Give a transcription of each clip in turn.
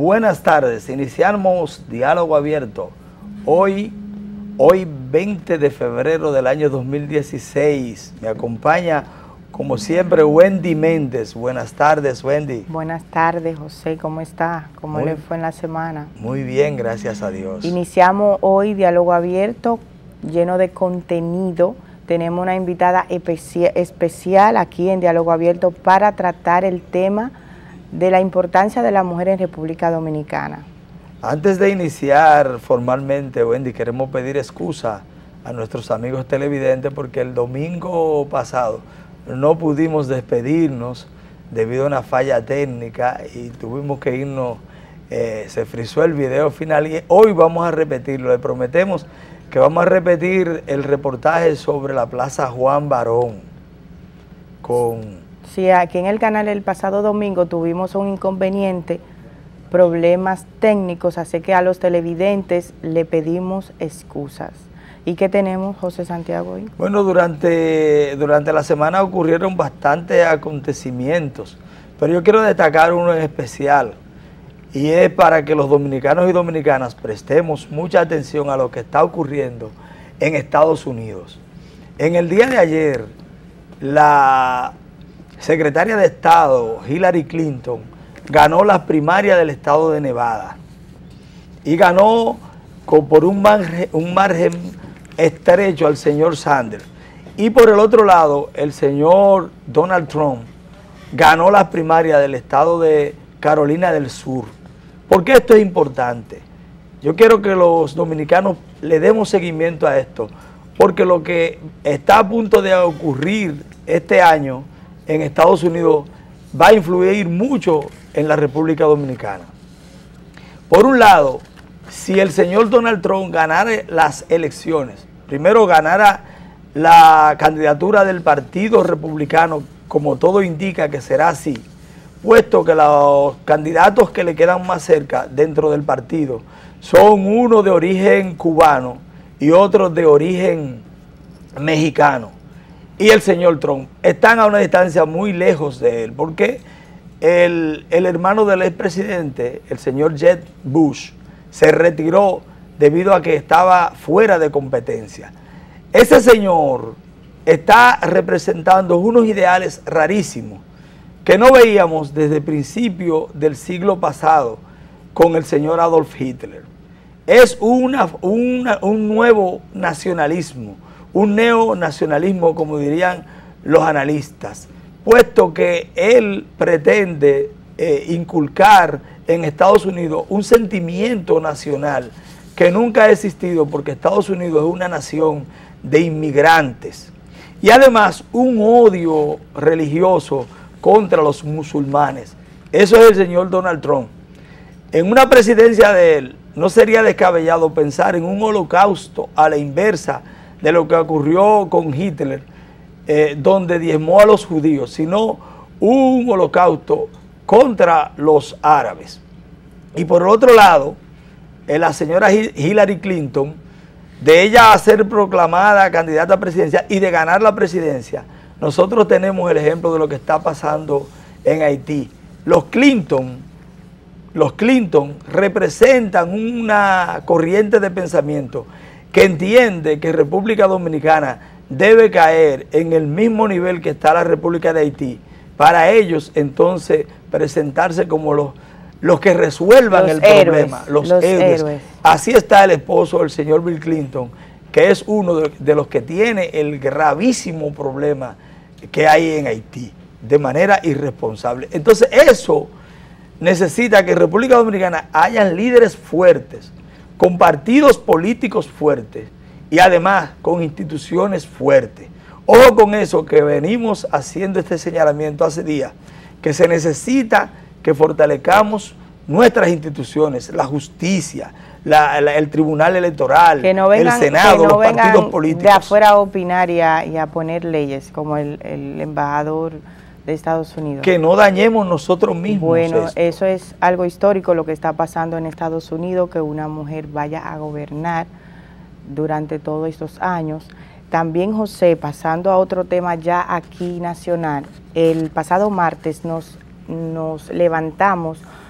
Buenas tardes, iniciamos Diálogo Abierto. Hoy 20 de febrero del año 2016. Me acompaña, como siempre, Wendy Méndez. Buenas tardes, Wendy. Buenas tardes, José. ¿Cómo está? ¿Cómo le fue en la semana? Muy bien, gracias a Dios. Iniciamos hoy Diálogo Abierto, lleno de contenido. Tenemos una invitada especial aquí en Diálogo Abierto para tratar el tema de la importancia de la mujer en República Dominicana. Antes de iniciar formalmente, Wendy, queremos pedir excusa a nuestros amigos televidentes porque el domingo pasado no pudimos despedirnos debido a una falla técnica y tuvimos que irnos, se frizó el video final y hoy vamos a repetirlo. Le prometemos que vamos a repetir el reportaje sobre la Plaza Juan Barón Sí, aquí en el canal el pasado domingo tuvimos un inconveniente, problemas técnicos, así que a los televidentes le pedimos excusas. ¿Y qué tenemos, José Santiago, hoy? Bueno, durante la semana ocurrieron bastantes acontecimientos, pero yo quiero destacar uno en especial, y es para que los dominicanos y dominicanas prestemos mucha atención a lo que está ocurriendo en Estados Unidos. En el día de ayer, la secretaria de Estado, Hillary Clinton, ganó las primarias del estado de Nevada y ganó por un margen estrecho al señor Sanders. Y por el otro lado, el señor Donald Trump ganó las primarias del estado de Carolina del Sur. ¿Por qué esto es importante? Yo quiero que los dominicanos le demos seguimiento a esto, porque lo que está a punto de ocurrir este año en Estados Unidos va a influir mucho en la República Dominicana. Por un lado, si el señor Donald Trump ganara las elecciones, primero ganara la candidatura del Partido Republicano, como todo indica que será así, puesto que los candidatos que le quedan más cerca dentro del partido son uno de origen cubano y otro de origen mexicano, y el señor Trump, están a una distancia muy lejos de él, porque el hermano del expresidente, el señor Jeb Bush, se retiró debido a que estaba fuera de competencia. Ese señor está representando unos ideales rarísimos que no veíamos desde el principio del siglo pasado con el señor Adolf Hitler. Es un nuevo nacionalismo, un neonacionalismo, como dirían los analistas, puesto que él pretende inculcar en Estados Unidos un sentimiento nacional que nunca ha existido, porque Estados Unidos es una nación de inmigrantes, y además un odio religioso contra los musulmanes. Eso es el señor Donald Trump. En una presidencia de él no sería descabellado pensar en un holocausto a la inversa de lo que ocurrió con Hitler, donde diezmó a los judíos, sino un holocausto contra los árabes. Y por el otro lado, la señora Hillary Clinton, de ella a ser proclamada candidata presidencial y de ganar la presidencia, nosotros tenemos el ejemplo de lo que está pasando en Haití. Los Clinton representan una corriente de pensamiento que entiende que República Dominicana debe caer en el mismo nivel que está la República de Haití, para ellos entonces presentarse como los que resuelvan el problema, los héroes. Así está el esposo del señor Bill Clinton, que es uno de los que tiene el gravísimo problema que hay en Haití, de manera irresponsable. Entonces eso necesita que en República Dominicana hayan líderes fuertes, con partidos políticos fuertes y además con instituciones fuertes. Ojo con eso, que venimos haciendo este señalamiento hace días, que se necesita que fortalezcamos nuestras instituciones, la justicia, el Tribunal Electoral, que no vengan, el Senado, los partidos políticos. De afuera a opinar y a poner leyes, como el embajador de Estados Unidos. Que no dañemos nosotros mismos. Bueno, eso es algo histórico lo que está pasando en Estados Unidos, que una mujer vaya a gobernar durante todos estos años. También, José, pasando a otro tema ya aquí nacional, el pasado martes nos levantamos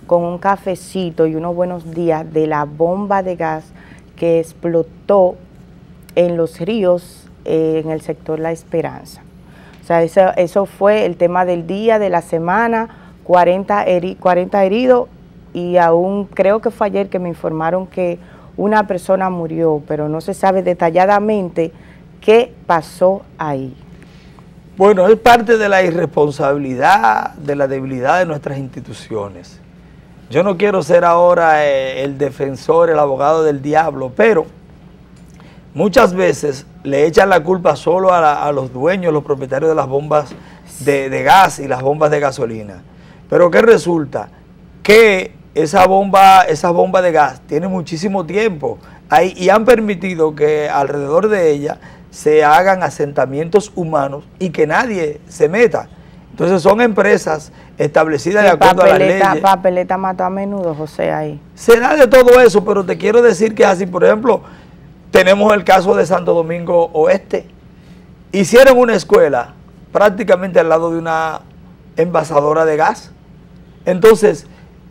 con un cafecito y unos buenos días de la bomba de gas que explotó en los ríos en el sector La Esperanza. O sea, eso fue el tema del día, de la semana, 40 heridos, y aún creo que fue ayer que me informaron que una persona murió, pero no se sabe detalladamente qué pasó ahí. Bueno, es parte de la irresponsabilidad, de la debilidad de nuestras instituciones. Yo no quiero ser ahora el defensor, el abogado del diablo, pero muchas veces le echan la culpa solo a los dueños, los propietarios de las bombas de gas y las bombas de gasolina. Pero ¿qué resulta? Que esas bombas de gas tienen muchísimo tiempo ahí y han permitido que alrededor de ellas se hagan asentamientos humanos y que nadie se meta. Entonces son empresas establecidas de acuerdo a las leyes. Papeleta mató a menudo, José, ahí. Se da de todo eso, pero te quiero decir que así, por ejemplo, tenemos el caso de Santo Domingo Oeste. Hicieron una escuela prácticamente al lado de una envasadora de gas. Entonces,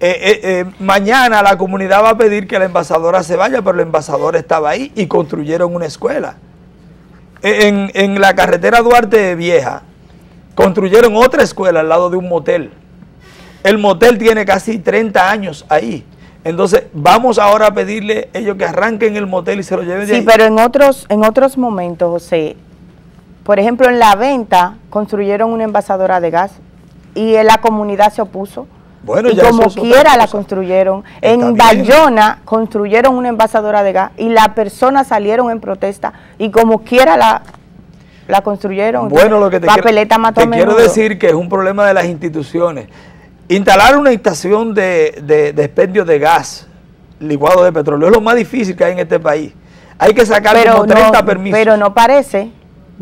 mañana la comunidad va a pedir que la envasadora se vaya, pero la envasadora estaba ahí y construyeron una escuela. En la carretera Duarte Vieja, construyeron otra escuela al lado de un motel. El motel tiene casi 30 años ahí. Entonces, vamos ahora a pedirle a ellos que arranquen el motel y se lo lleven de ahí. Sí, pero en otros momentos, José, por ejemplo, en La Venta construyeron una envasadora de gas y la comunidad se opuso. Bueno, y ya como eso es quiera la construyeron. En Bayona construyeron una envasadora de gas y las personas salieron en protesta y como quiera la construyeron. Bueno, lo que te quiero decir que es un problema de las instituciones. Instalar una estación de expendio de gas licuado de petróleo es lo más difícil que hay en este país. Hay que sacar como 30 permisos. Pero no parece,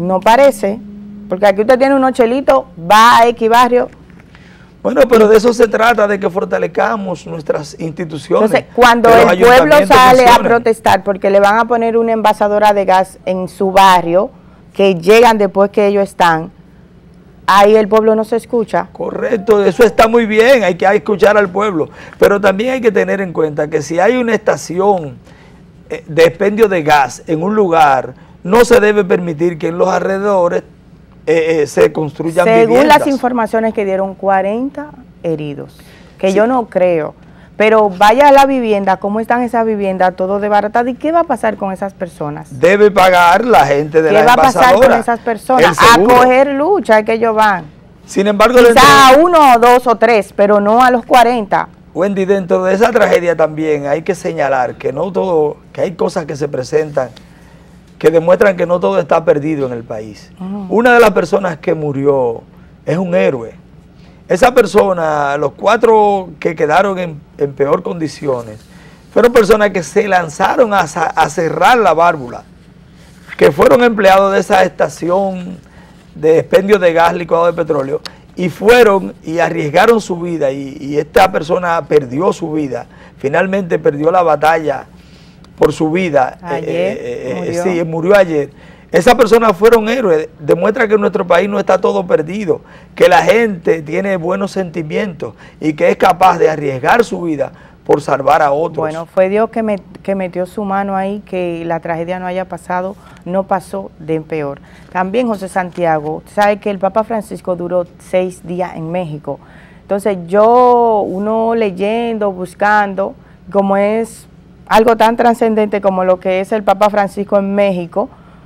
porque aquí usted tiene unos chelitos, va a X barrio. Bueno, pero de eso se trata, de que fortalezcamos nuestras instituciones. Entonces, cuando el pueblo sale a protestar porque le van a poner una envasadora de gas en su barrio, que llegan después que ellos están, ahí el pueblo no se escucha. Correcto, eso está muy bien, hay que escuchar al pueblo, pero también hay que tener en cuenta que si hay una estación de expendio de gas en un lugar, no se debe permitir que en los alrededores se construyan viviendas. Según las informaciones que dieron, 40 heridos, que sí, yo no creo. Pero vaya a la vivienda, ¿cómo están esas viviendas? Todo desbaratado. ¿Y qué va a pasar con esas personas? Debe pagar la gente de la envasadora. ¿Qué va a pasar con esas personas? A coger lucha, que ellos van. Sin embargo, quizá a 1 o 2 o 3, pero no a los 40. Wendy, dentro de esa tragedia también hay que señalar que no todo, que hay cosas que se presentan que demuestran que no todo está perdido en el país. Una de las personas que murió es un héroe. Esa persona, los 4 que quedaron en peor condiciones, fueron personas que se lanzaron a cerrar la válvula, que fueron empleados de esa estación de expendio de gas licuado de petróleo, y fueron y arriesgaron su vida, y esta persona perdió su vida, finalmente perdió la batalla por su vida. Ayer sí, murió ayer. Esas personas fueron héroes. Demuestra que en nuestro país no está todo perdido, que la gente tiene buenos sentimientos y que es capaz de arriesgar su vida por salvar a otros. Bueno, fue Dios que metió su mano ahí, que la tragedia no haya pasado, no pasó de peor. También, José Santiago, sabe que el Papa Francisco duró 6 días en México. Entonces uno leyendo, buscando, como es algo tan trascendente como lo que es el Papa Francisco en México,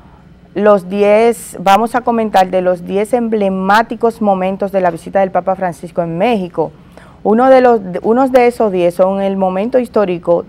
vamos a comentar de los 10 emblemáticos momentos de la visita del Papa Francisco en México. Unos de esos 10 son el momento histórico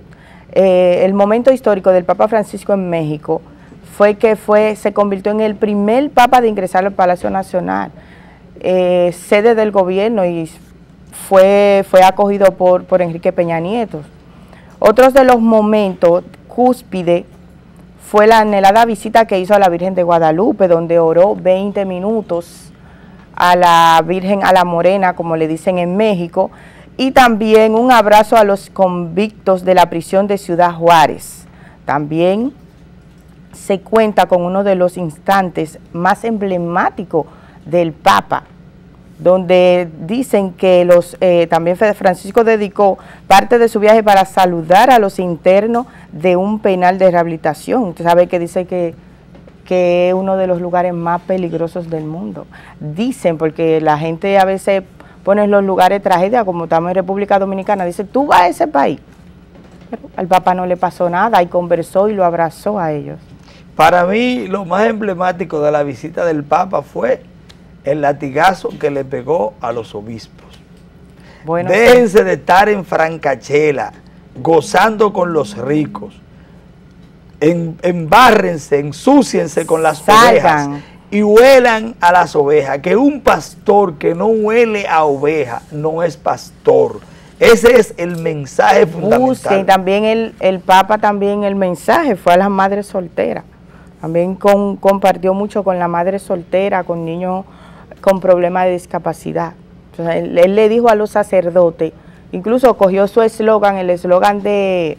del Papa Francisco en México, fue que se convirtió en el primer Papa de ingresar al Palacio Nacional, sede del gobierno, y fue acogido por Enrique Peña Nieto. Otros de los momentos cúspide fue la anhelada visita que hizo a la Virgen de Guadalupe, donde oró 20 minutos a la Virgen, a la Morena, como le dicen en México, y también un abrazo a los convictos de la prisión de Ciudad Juárez. También se cuenta con uno de los instantes más emblemáticos del Papa, donde dicen que también Francisco dedicó parte de su viaje para saludar a los internos de un penal de rehabilitación. Usted sabe que dice que es uno de los lugares más peligrosos del mundo. Dicen, porque la gente a veces pone en los lugares tragedia, como estamos en República Dominicana, dice, tú vas a ese país. Pero al Papa no le pasó nada y conversó y lo abrazó a ellos. Para mí, lo más emblemático de la visita del Papa fue el latigazo que le pegó a los obispos. Bueno, déjense de estar en francachela, gozando con los ricos. Embárrense, ensúciense con las ovejas y huelan a las ovejas. Que un pastor que no huele a oveja no es pastor. Ese es el mensaje fundamental. También el Papa, también el mensaje fue a las madres solteras. También compartió mucho con la madre soltera, con niños con problemas de discapacidad. Entonces, él le dijo a los sacerdotes, incluso cogió su eslogan, el eslogan de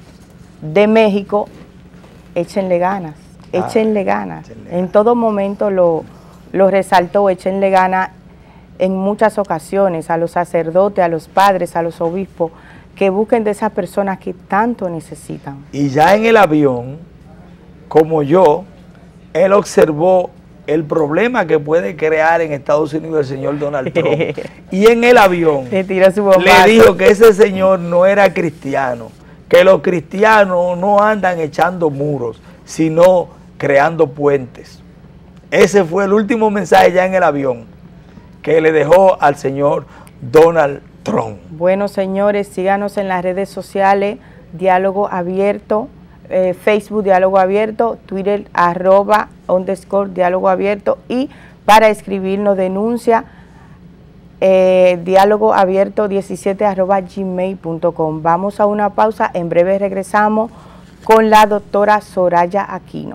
México, échenle ganas, échenle ganas. En todo momento lo resaltó, échenle ganas en muchas ocasiones a los sacerdotes, a los padres, a los obispos, que busquen de esas personas que tanto necesitan. Y ya en el avión, como yo, él observó el problema que puede crear en Estados Unidos el señor Donald Trump. Y en el avión le dijo que ese señor no era cristiano, que los cristianos no andan echando muros, sino creando puentes. Ese fue el último mensaje ya en el avión que le dejó al señor Donald Trump. Bueno, señores, síganos en las redes sociales, Diálogo Abierto, Facebook Diálogo Abierto, Twitter @_Diálogo Abierto, y para escribirnos denuncia Diálogo Abierto 17 @gmail.com. Vamos a una pausa, en breve regresamos con la doctora Soraya Aquino.